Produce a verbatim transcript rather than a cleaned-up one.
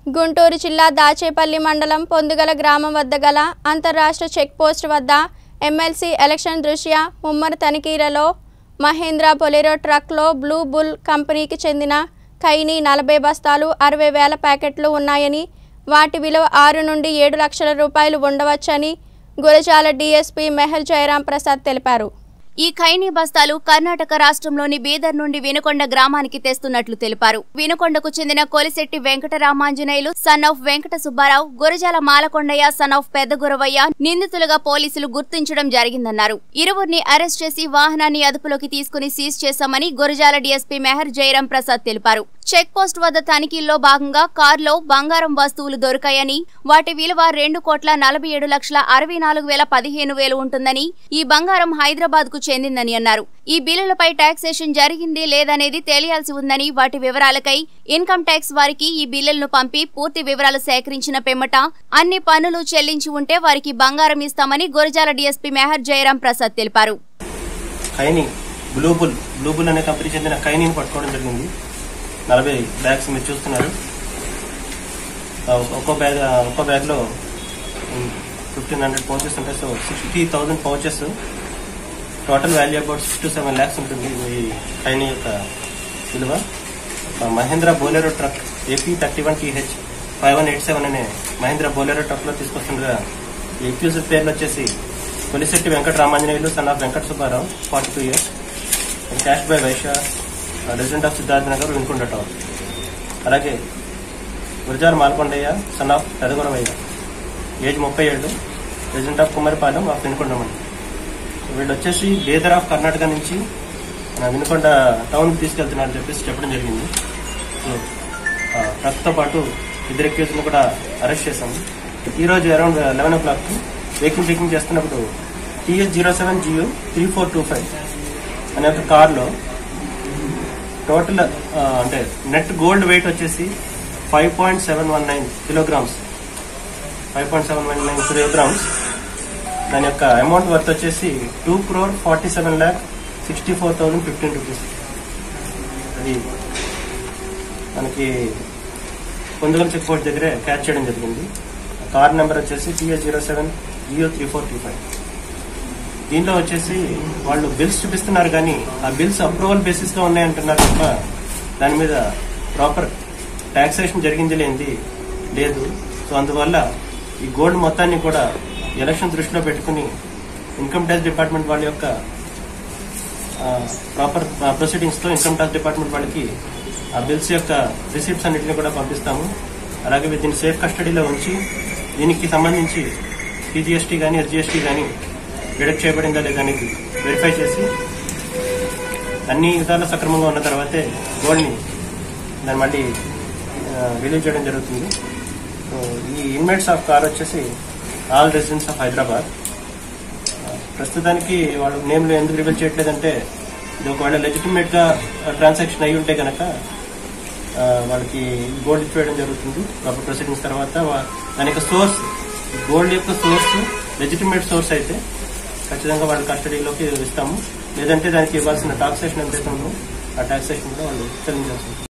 గుంటూరు జిల్లా దాచేపల్లి మండలం పొందుగల గ్రామం వద్ద గల అంతర్రాష్ట్ర చెక్ పోస్ట్ వద్ద ఎమ్మెల్సీ ఎలక్షన్ దృష్ట్యా ముమ్మర తనిఖీలలో మహేంద్ర బొలెరో ట్రక్లో బ్లూ బుల్ కంపెనీకి చెందిన ఖైనీ నలభై బస్తాలు అరవై వేల ప్యాకెట్లు ఉన్నాయని, వాటి విలువ ఆరు నుండి ఏడు లక్షల రూపాయలు ఉండవచ్చని గురజాల డీఎస్పీ మెహర్ జయరాం ప్రసాద్ తెలిపారు. ఈ ఖైనీ బస్తాలు కర్ణాటక రాష్ట్రంలోని బీదర్ నుండి వినుకొండ గ్రామానికి తెస్తున్నట్లు తెలిపారు. వినుకొండకు చెందిన Kolisetti Venkataramanjaneyulu son of Venkata Subbarao, Gurajala Malakondaiah son of Pedda Guravaiah నిందితులుగా పోలీసులు గుర్తించడం జరిగిందన్నారు. ఇరువురిని అరెస్ట్ చేసి వాహనాన్ని అదుపులోకి తీసుకుని సీజ్ చేశామని గురజాల డీఎస్పీ మెహర్ జయరాం ప్రసాద్ తెలిపారు. చెక్ పోస్ట్ వద్ద తనిఖీల్లో భాగంగా కారులో బంగారం వస్తువులు దొరికాయని, వాటి విలువ రెండు కోట్ల నలభై ఏడు లక్షల అరవై నాలుగు వేల పదిహేను వేలు ఉంటుందని, ఈ బంగారం హైదరాబాద్ కు చెందిందని అన్నారు. ఈ బిల్లులపై టాక్సేషన్ జరిగింది లేదనేది తెలియాల్సి ఉందని, వాటి వివరాలకై ఇన్కమ్ ట్యాక్స్ వారికి ఈ బిల్లులను పంపి పూర్తి వివరాలు సేకరించిన పిమ్మట అన్ని పన్నులు చెల్లించి ఉంటే వారికి బంగారం ఇస్తామని గురజాల డీఎస్పీ మెహర్ జయరాం ప్రసాద్ తెలిపారు. నలభై బ్యాగ్స్ మీరు చూస్తున్నారు. ఒక్కో బ్యాగ్ ఒక్కో బ్యాగ్ లో ఫిఫ్టీన్ హండ్రెడ్ పౌచెస్ ఉంటాయి. So sixty thousand pouches, total value about six to seven lakhs ఉంటుంది ఈ ఖైనీ యొక్క విలువ. Mahindra Bolero truck AP thirty one TH five one eight seven అనే మహేంద్ర బొలెరో ట్రక్ లో తీసుకొస్తుండగా ఈ అక్యూజ్డ్ పేర్లు వచ్చేసి Kolisetti Venkataramanjaneyulu son of Venkata Subbarao, forty two years, cash by Vaishya, resident of Siddhartha Nagar, Vinukonda town. అలాగే Gurajala Malakondaiah son of Pedaguravaiah, age ముప్పై ఏళ్ళు, resident of Kummaripalem of Vinukonda మండలం. వీళ్ళు వచ్చేసి బీదర్ ఆఫ్ కర్ణాటక నుంచి వినుకొండ టౌన్ తీసుకెళ్తున్నారని చెప్పేసి చెప్పడం జరిగింది. సో ట్రక్తో పాటు ఇద్దరు అక్యూజ్ని కూడా అరెస్ట్ చేశాము. ఈరోజు around eleven o'clock vehicle checking చేస్తున్నప్పుడు TS zero seven G O three four two five అనే ఒక కార్లో టోటల్ అంటే నెట్ గోల్డ్ వెయిట్ వచ్చేసి five point seven one nine kilograms five point seven one nine kilograms దాని యొక్క అమౌంట్ వర్త్ వచ్చేసి two crore forty seven lakh sixty four thousand fifteen rupees. అది మనకి పొందుగల చెక్ పోస్ట్ దగ్గరే క్యాచ్ చేయడం జరిగింది. కార్ నెంబర్ వచ్చేసి TS zero seven G O three four two five. దీంట్లో వచ్చేసి వాళ్ళు బిల్స్ చూపిస్తున్నారు, కానీ ఆ బిల్స్ అప్రూవల్ బేసిస్ గా ఉన్నాయంటున్నారు తప్ప దాని మీద ప్రాపర్ టాక్సేషన్ జరిగింది లేనిది లేదు. సో అందువల్ల ఈ గోల్డ్ మొత్తాన్ని కూడా ఎలక్షన్ దృష్టిలో పెట్టుకుని ఇన్కమ్ ట్యాక్స్ డిపార్ట్మెంట్ వాళ్ళ యొక్క ప్రాపర్ ప్రొసీడింగ్స్ తో ఇన్కమ్ ట్యాక్స్ డిపార్ట్మెంట్ వాళ్ళకి ఆ బిల్స్ యొక్క రిసిప్ట్స్ అన్నింటినీ కూడా పంపిస్తాము. అలాగే దీన్ని సేఫ్ కస్టడీలో ఉంచి దీనికి సంబంధించి పీజీఎస్టీ కానీ ఎస్జీఎస్టీ కానీ డిడక్ట్ చేయబడిందా లేదా అనేది వెరిఫై చేసి అన్ని విధాలు సక్రమంగా ఉన్న తర్వాతే గోల్డ్ని దాన్ని మళ్ళీ రిలీజ్ చేయడం జరుగుతుంది. ఈ ఇన్మేట్స్ ఆఫ్ కార్ వచ్చేసి ఆల్ రెసిడెంట్స్ ఆఫ్ హైదరాబాద్. ప్రస్తుతానికి వాళ్ళు నేమ్లు ఎందుకు రివీల్ చేయట్లేదంటే ఇది ఒకవేళ లెజిటిమేట్ గా ట్రాన్సాక్షన్ అయి ఉంటే కనుక వాళ్ళకి గోల్డ్ ఇచ్చేయడం జరుగుతుంది. ప్రాపర్ ప్రొసీడింగ్స్ తర్వాత దాని యొక్క సోర్స్, గోల్డ్ యొక్క సోర్స్ లెజిటిమేట్ సోర్స్ అయితే ఖచ్చితంగా వాళ్ళ కస్టడీలోకి ఇస్తాము. లేదంటే దానికి ఇవ్వాల్సిన టాక్సేషన్ ఎంతైతే ఉందో ఆ టాక్సేషన్ కూడా వాళ్ళు చెల్లించాల్సి ఉంటుంది.